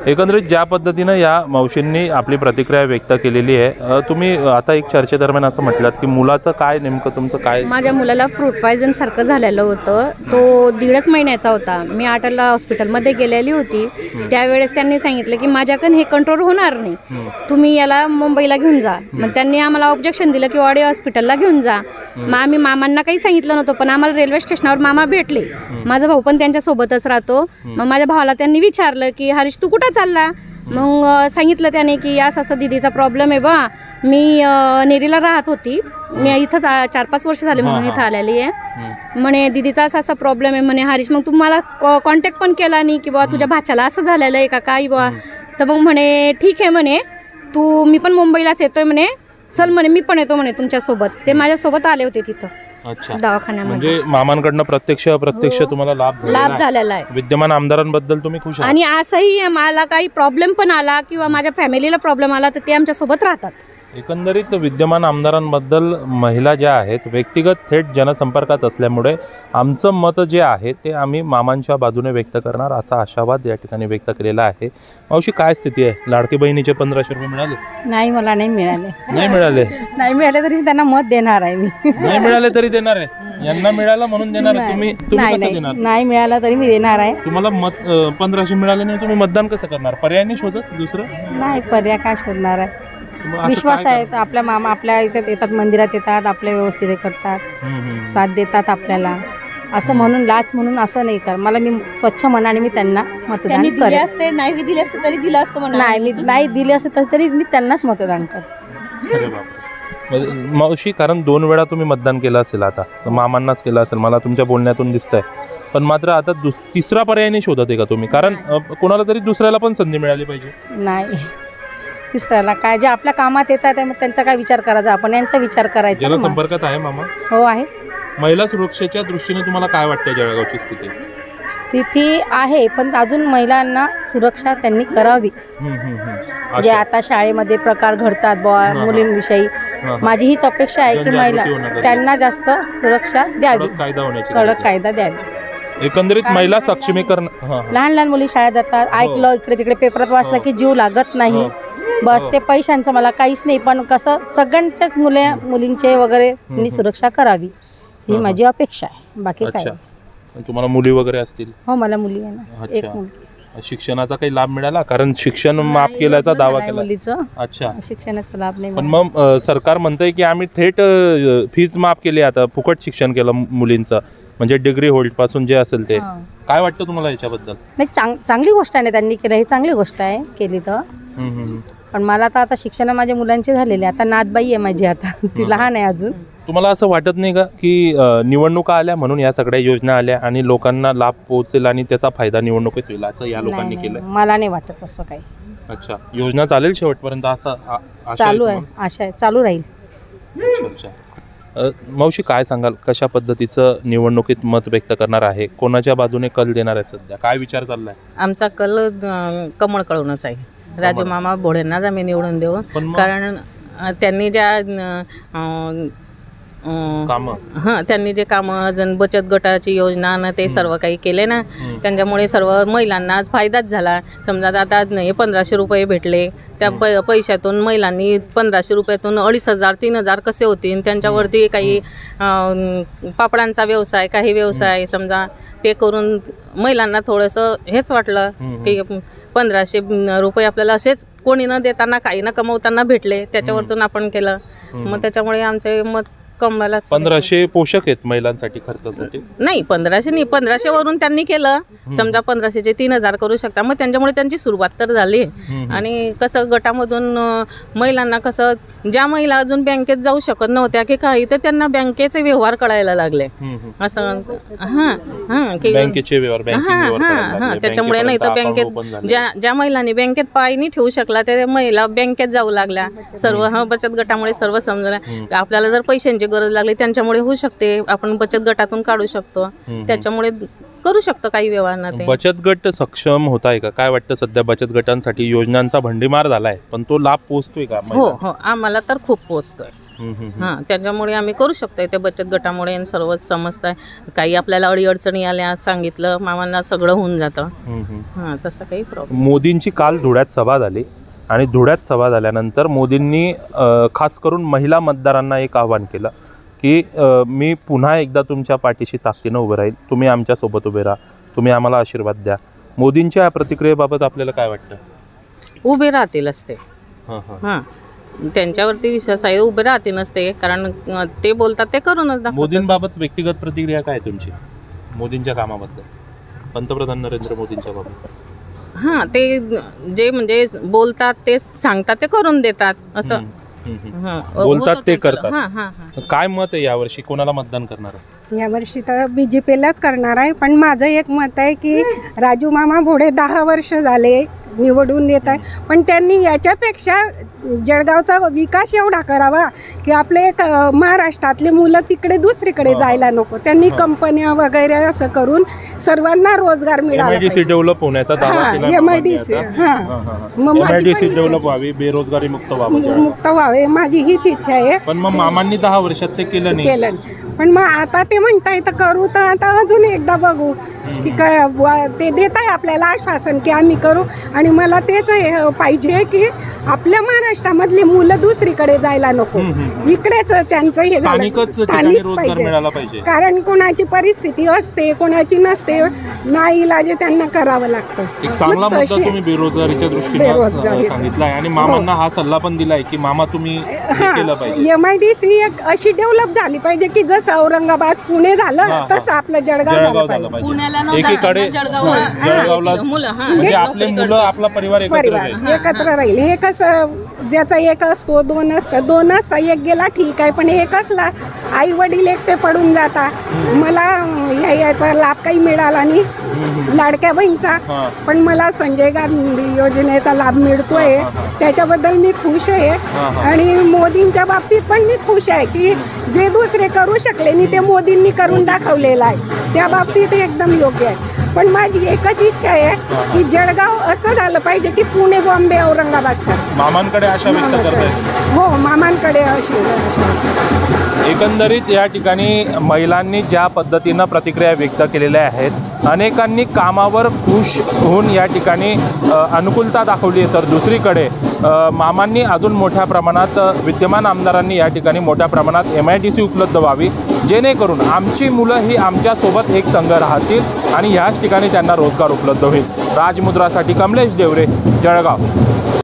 एकंदरीत ज्या पद्धतीनं या मावशींनी आपली प्रतिक्रिया व्यक्त केलेली आहे, तुम्ही आता एक चर्चेदरम्यान असं म्हटलात की मुलाचं काय नेमकं तुमचं काय? माझ्या मुलाला फ्रूट पॉयझन सारखं झालेलं होतं. तो 1.5 महिन्याचा होता. मी आटला हॉस्पिटलमध्ये गेलेली होती. त्यावेळेस त्यांनी सांगितलं की माझ्याकडून हे कंट्रोल होणार नाही, तुम्ही याला मुंबईला घेऊन जा. मग त्यांनी आम्हाला ऑब्जेक्शन दिलं की वाडी हॉस्पिटलला घेऊन जा. मग आम्ही मामांना काही सांगितलं नव्हतं, पण आम्हाला रेल्वे स्टेशनावर मामा भेटले. माझा भाऊ पण त्यांच्यासोबतच राहतो. मग माझ्या भावाला त्यांनी विचारलं की हरीश तू कुठं चालला? मग सांगितलं त्याने की असं असं दीदीचा प्रॉब्लेम आहे बा. मी नेरीला राहत होती, मी इथंच 4-5 वर्ष झाले म्हणून इथं आलेली आहे. म्हणे दीदीचा असा असा प्रॉब्लेम आहे म्हणे हरीश. मग तुम्हाला कॉन्टॅक्ट पण केला नाही की बा तुझ्या भाच्याला असं झालेलं आहे का काय बा? तर मग म्हणे ठीक आहे म्हणे, मी पण मुंबईलाच येतोय म्हणे, चल म्हणे मी पण येतो म्हणे तुमच्यासोबत. ते माझ्यासोबत आले होते तिथं दवाखान्यामध्ये. म्हणजे मामांकडनं प्रत्यक्ष अप्रत्यक्ष तुम्हाला लाभ झालेला आहे. विद्यमान आमदारांबद्दल तुम्ही खुश आहात? आणि असंही मला काही प्रॉब्लेम पण आला किंवा माझ्या फॅमिलीला प्रॉब्लेम आला तर ते आमच्या सोबत राहतात. एकंदरीत विद्यमान आमदारांबद्दल महिला ज्या आहेत व्यक्तिगत थेट जनसंपर्कात असल्यामुळे आमचं मत जे आहे ते आम्ही मामांच्या बाजूने व्यक्त करणार असा आशावाद या ठिकाणी व्यक्त केलेला आहे. मावशी काय स्थिती आहे? लाडकी बहिणीचे 1500 रुपये मिळाले? नाही, मला नाही मिळाले. नाही मिळाले? नाही मिळाले तरी त्यांना मत देणार आहे मी. नाही मिळाले तरी देणार आहे? यांना मिळालं म्हणून देणार आहे? तुम्ही कसं देणार? नाही मिळाला तरी मी देणार आहे. तुम्हाला मत 1500 मिळाले नाही, तुम्ही मतदान कसं करणार? पर्याय नाही शोधत दुसरं? नाही, पर्याय काय शोधणार आहे? विश्वास आहे. आपल्या मामा आपल्या याच्यात येतात, मंदिरात येतात, आपल्या व्यवस्थित हे करतात, साथ देतात आपल्याला. असं म्हणून लाच म्हणून असं नाही कर. मला मी स्वच्छ मनाने मी त्यांना मतदान करेन. नाही दिले असते तरी दिलं असतं. नाही, मी नाही दिले असते तरी मी त्यांनाच मतदान करेन. मावशी, कारण 2 वेळा तुम्ही मतदान केलं असेल, आता मामांनाच केलं असेल मला तुमच्या बोलण्यातून दिसतंय, पण मात्र आता तिसरा पर्याय नाही शोधत आहे का तुम्ही? कारण कोणाला तरी दुसऱ्याला पण संधी मिळाली पाहिजे. नाही, तिसऱ्याला काय जे आपल्या कामात येतात मग त्यांचा काय विचार करायचा, आपण यांचा विचार करायचा. जनसंपर्कात आहे मामा? हो आहे. महिला सुरक्षेच्या दृष्टीने तुम्हाला काय वाटतं जळगावची स्थिती आहे, पण अजून महिलांना सुरक्षा त्यांनी करावी. जे आता शाळेमध्ये प्रकार घडतात बुवा मुलींविषयी, माझी हीच अपेक्षा आहे की महिला त्यांना जास्त सुरक्षा द्यावी, कडक कायदा द्यावी. एकंदरीत महिला सक्षमीकरण. लहान लहान मुली शाळेत जातात, ऐकलं इकडे तिकडे पेपरात वाचलं की जीव लागत नाही. बस ते पैशांचं मला काहीच नाही, पण कसं सगळ्यांच्याच मुलींचे वगैरे सुरक्षा करावी ही माझी अपेक्षा आहे. बाकी काय? तुम्हाला मुली वगैरे असतील? हो, मला मुली आहे ना, एक मुलगी. शिक्षणाचा काही लाभ मिळाला? कारण शिक्षण माफ केल्याचा दावा केला मुलीचं. अच्छा, शिक्षणाचा लाभ नाही. पण मग सरकार म्हणतंय की आम्ही थेट फीज माफ केली, आता फुकट शिक्षण केलं मुलींचं, म्हणजे डिग्री होल्ड पासून जे असेल ते. काय वाटतं तुम्हाला याच्याबद्दल? नाही, चांगली गोष्ट आहे, त्यांनी केलं ही चांगली गोष्ट आहे केली तर. पण मला तर आता शिक्षण माझ्या मुलांचे झालेले, आता नातबाई आहे माझी, आता ती लहान आहे अजून. तुम्हाला असं वाटत नाही का की निवडणुका आल्या म्हणून या सगळ्या योजना आल्या आणि लोकांना लाभ पोहोचेल आणि त्याचा फायदा निवडणुकीत होईल असं या लोकांनी केलं? मला नाही वाटत असं काही. अच्छा, योजना चालेल शेवटपर्यंत असं चालू आहे, आशा आहे चालू राहील. अच्छा, मावशी काय सांगाल, कशा पद्धतीचं निवडणुकीत मत व्यक्त करणार आहे? कोणाच्या बाजूने कल देणार आहे? सध्या काय विचार चाललाय? आमचा कल कमळ कळूनच आहे. राजू मामा भोळेंनाच आम्ही निवडून देऊ, कारण त्यांनी ज्या त्यांनी जे कामं अजून बचत गटाची योजना ना ते सर्व काही केले ना, त्यांच्यामुळे सर्व महिलांना आज फायदाच झाला. समजा आता 1500 रुपये भेटले, त्या पैशातून महिलांनी 1500 रुपयातून 2500 3000 कसे होतील? त्यांच्यावरती काही पापडांचा व्यवसाय, काही व्यवसाय समजा ते करून महिलांना थोडंसं हेच वाटलं की 1500 रुपये आपल्याला असेच कोणी न देताना काही न कमवताना भेटले, त्याच्यावरतून आपण केलं. मग त्याच्यामुळे आमचे मत कमवायला. 1500 पोषक आहेत महिलांसाठी खर्चासाठी? नाही, 1500 नाही, 1500 वरून त्यांनी केलं. समजा 1500चे 3000 करू शकता. मग त्यांच्यामुळे त्यांची सुरुवात तर झाली. आणि कसं गटामधून महिलांना कसं, ज्या महिला अजून बँकेत जाऊ शकत नव्हत्या की काही, तर त्यांना बँकेचे व्यवहार कळायला लागले. असं बँकेचे व्यवहार. त्याच्यामुळे नाही तर बँकेत ज्या महिलांनी बँकेत पाय नाही ठेवू शकला त्या महिला बँकेत जाऊ लागल्या. सर्व बचत गटामुळे सर्व समजलं. आपल्याला जर पैशांची गरज लागली त्यांच्यामुळे होऊ शकते, आपण बचत गटातून काढू शकतो, त्याच्यामुळे करू शकतो काही व्यवहार. ते बचत गट सक्षम होत आहे का? काय वाटतं सध्या बचत गटांसाठी योजनांचा भंडीमार झालाय, पण तो लाभ पोहोचतोय का? हो, आम्हाला तर खूप पोहोचतोय. हां, त्याच्यामुळे आम्ही करू शकतो ते बचत गटामुळे आणि सर्वच समजतं. काही आपल्याला अडीअडचणी आल्या सांगितलं मामांना सगळं होऊन जातं. हां, तसं काही प्रॉब्लेम. मोदींची काल धुळ्यात सभा झाली आणि धुळ्यात सभा झाल्यानंतर मोदींनी खास करून महिला मतदारांना एक आवाहन केलं की मी पुन्हा एकदा तुमच्या पाठीशी ताकदीनं उभं राहील, तुम्ही आमच्यासोबत उभे राहा, तुम्ही आम्हाला आशीर्वाद द्या. मोदींच्या या प्रतिक्रियेबाबत आपल्याला काय वाटतं? उभे राहतीलच ते. हां हां. हां, त्यांच्यावरती विश्वास आहे. उभे राहतीलच ते, कारण ते बोलतात ते करूनच दाखवतात. मोदींबाबत व्यक्तिगत प्रतिक्रिया काय आहे तुमची मोदींच्या कामाबद्दल, पंतप्रधान नरेंद्र मोदींच्या बाबत? हां, ते जे म्हणजे बोलतात ते सांगतात ते करून देतात असं. हां, बोलतात होतं ते त्यांचं. करतात. हां हां हां. काय मत आहे यावर्षी, कोणाला मतदान करणार आहे? यावर्षी तर BJPलाच करणार आहे, पण माझं एक मत आहे की राजू मामा भोडे 10 वर्ष झाले निवडून येत आहे, पण त्यांनी याच्यापेक्षा जळगावचा विकास एवढा करावा की आपले महाराष्ट्रातले मुलं तिकडे दुसरीकडे जायला नको. त्यांनी कंपन्या वगैरे असं करून सर्वांना रोजगार मिळाला MIDC डेव्हलप होण्याचा दावा केला MIDC MIDC डेव्हलप व्हावी, बेरोजगारी मुक्त व्हावं. मुक्त व्हावे, माझी हीच इच्छा आहे. पण मग मामांनी 10 वर्षात ते केलं नाही. केलं, पण मग आता ते म्हणताय तर करू, तर आता अजून एकदा बघू की काय ते देत आहे आपल्याला आश्वासन की आम्ही करू. आणि मला तेच पाहिजे की आपल्या महाराष्ट्रामधली मुलं दुसरीकडे जायला नको, इकडेच त्यांचं हे झालं स्थानिक पाहिजे. कारण कोणाची परिस्थिती असते कोणाची नसते, नाईलाजे त्यांना करावं लागतं. एक चांगला मुद्दा तुम्ही बेरोजगारीच्या दृष्टीने सांगितलाय आणि मामांना हा सल्ला पण दिलाय की मामा तुम्ही हे केलं पाहिजे. MIDC एक अशी डेव्हलप झाली पाहिजे की जसं औरंगाबाद पुणे झालं तसं आपलं जळगाव झालं पाहिजे. पुण्याला न एकीकडे जाता जळगावला मुलं. हां, म्हणजे आपले मुलं आपला परिवार एकत्र राहील. एकत्र राहील. हे कसं ज्याचा एक असतो, 2 असतं, 2 असता, एक गेला ठीक आहे, पण एक असला आई वडील एकटे पडून जाता. मला याचा लाभ काही मिळाला नाही लाडक्या बहिणीचा, पण मला संजय गांधी योजनेचा लाभ मिळतोय, त्याच्याबद्दल मी खुश आहे. आणि मोदींच्या बाबतीत पण मी खुश आहे की जे दुसरे करू शकले नाही ते मोदींनी करून दाखवलेलं आहे, त्या बाबतीत एकदम योग्य आहे. पण माझी एकच इच्छा आहे की जळगाव असं झालं पाहिजे की पुणे, बॉम्बे, औरंगाबाद सर. मामांकडे आशा व्यक्त करतायत. हो, मामांकडे अशी. एकंदरीत या ठिकाणी महिलांनी ज्या पद्धतीनं प्रतिक्रिया व्यक्त केलेल्या आहेत, अनेकांनी कामावर खुश होऊन या ठिकाणी अनुकूलता दाखवली आहे, तर दुसरीकडे मामांनी अजून मोठ्या प्रमाणात विद्यमान आमदारांनी या ठिकाणी मोठ्या प्रमाणात MIDC उपलब्ध व्हावी, जेणेकरून आमची मुलं ही आमच्यासोबत एक संघ राहतील आणि ह्याच ठिकाणी त्यांना रोजगार उपलब्ध होईल. राजमुद्रासाठी कमलेश देवरे, जळगाव.